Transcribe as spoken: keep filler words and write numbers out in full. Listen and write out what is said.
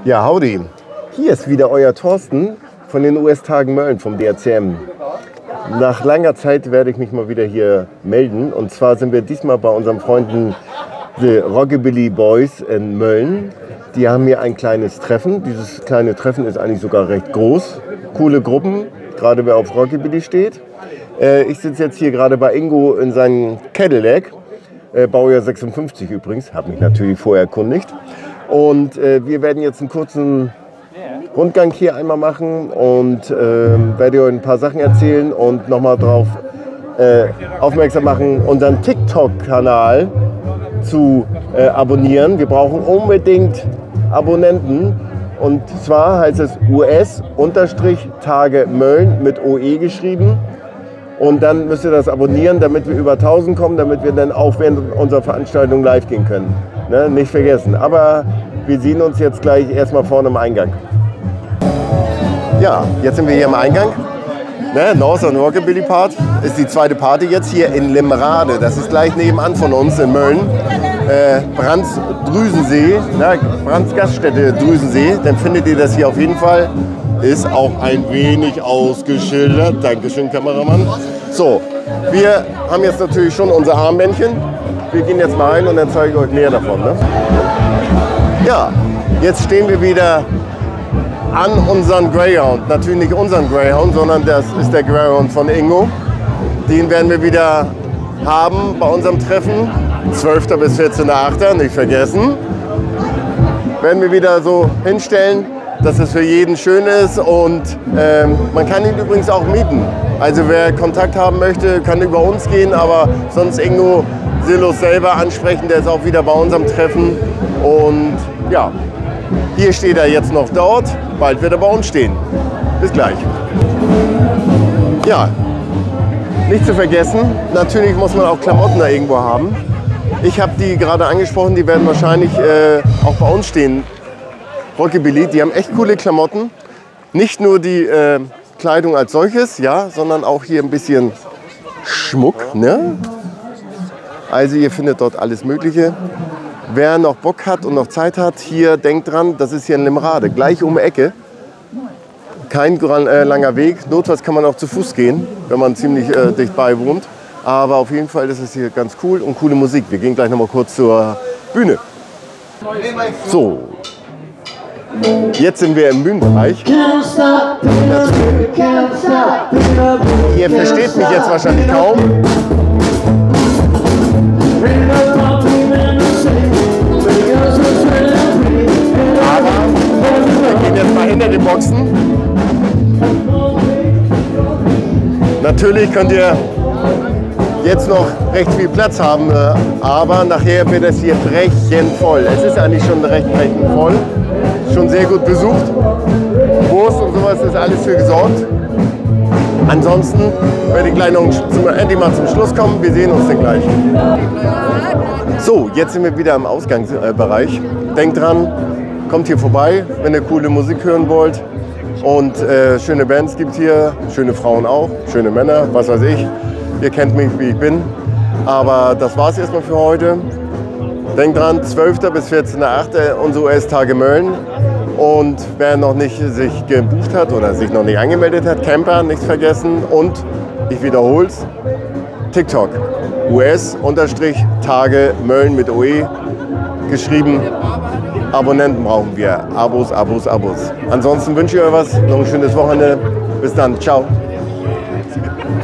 Ja, howdy. Hier ist wieder euer Thorsten von den U S-Tagen Mölln vom D R C M. Nach langer Zeit werde ich mich mal wieder hier melden. Und zwar sind wir diesmal bei unseren Freunden The Rockabilly Boys in Mölln. Die haben hier ein kleines Treffen. Dieses kleine Treffen ist eigentlich sogar recht groß. Coole Gruppen, gerade wer auf Rockabilly steht. Äh, ich sitze jetzt hier gerade bei Ingo in seinem Cadillac. Äh, Baujahr sechsundfünfzig übrigens, habe mich natürlich vorher erkundigt. Und äh, wir werden jetzt einen kurzen Rundgang hier einmal machen und äh, werde euch ein paar Sachen erzählen und nochmal darauf äh, aufmerksam machen, unseren TikTok-Kanal zu äh, abonnieren. Wir brauchen unbedingt Abonnenten und zwar heißt es U S-Tage Mölln mit O E geschrieben. Und dann müsst ihr das abonnieren, damit wir über tausend kommen, damit wir dann auch während unserer Veranstaltung live gehen können. Ne? Nicht vergessen. Aber wir sehen uns jetzt gleich erstmal vorne im Eingang. Ja, jetzt sind wir hier im Eingang. Ne? Northern Rockabilly Part ist die zweite Party jetzt hier in Limrade. Das ist gleich nebenan von uns in Mölln. Äh, Brands Drüsensee, ne? Brands Gaststätte Drüsensee. Dann findet ihr das hier auf jeden Fall. Ist auch ein wenig ausgeschildert. Dankeschön, Kameramann. So, wir haben jetzt natürlich schon unser Armbändchen. Wir gehen jetzt mal rein und dann zeige ich euch näher davon. Ne? Ja, jetzt stehen wir wieder an unseren Greyhound. Natürlich nicht unseren Greyhound, sondern das ist der Greyhound von Ingo. Den werden wir wieder haben bei unserem Treffen. zwölfter bis vierzehnter achter nicht vergessen. Werden wir wieder so hinstellen, dass es für jeden schön ist und ähm, man kann ihn übrigens auch mieten. Also wer Kontakt haben möchte, kann über uns gehen, aber sonst Ingo Silos selber ansprechen, der ist auch wieder bei unserem Treffen. Und ja, hier steht er jetzt noch dort, bald wird er bei uns stehen. Bis gleich. Ja, nicht zu vergessen, natürlich muss man auch Klamotten da irgendwo haben. Ich habe die gerade angesprochen, die werden wahrscheinlich äh, auch bei uns stehen. Rockabilly, die haben echt coole Klamotten. Nicht nur die äh, Kleidung als solches, ja, sondern auch hier ein bisschen Schmuck. Ne? Also ihr findet dort alles Mögliche. Wer noch Bock hat und noch Zeit hat, hier denkt dran, das ist hier in Limrade, gleich um die Ecke. Kein äh, langer Weg, notfalls kann man auch zu Fuß gehen, wenn man ziemlich äh, dicht bei wohnt. Aber auf jeden Fall ist es hier ganz cool und coole Musik. Wir gehen gleich noch mal kurz zur Bühne. So. Jetzt sind wir im Bühnenbereich. Ihr versteht mich jetzt wahrscheinlich kaum. Aber wir gehen jetzt mal hinter den Boxen. Natürlich könnt ihr jetzt noch recht viel Platz haben, aber nachher wird es hier brechend voll. Es ist eigentlich schon recht brechend voll. Schon sehr gut besucht. Wurst und sowas ist alles für gesorgt. Ansonsten werde ich gleich noch zum, endlich mal zum Schluss kommen. Wir sehen uns dann gleich. So, jetzt sind wir wieder im Ausgangsbereich. Denkt dran, kommt hier vorbei, wenn ihr coole Musik hören wollt. Und äh, schöne Bands gibt es hier, schöne Frauen auch, schöne Männer, was weiß ich. Ihr kennt mich, wie ich bin. Aber das war es erstmal für heute. Denkt dran, zwölfter bis vierzehnter achter unsere U S-Tage Mölln. Und wer noch nicht sich gebucht hat oder sich noch nicht angemeldet hat, Camper, nichts vergessen. Und ich wiederhole es, TikTok, U S-Tage Mölln mit O E geschrieben. Abonnenten brauchen wir. Abos, Abos, Abos. Ansonsten wünsche ich euch was. Noch ein schönes Wochenende. Bis dann. Ciao.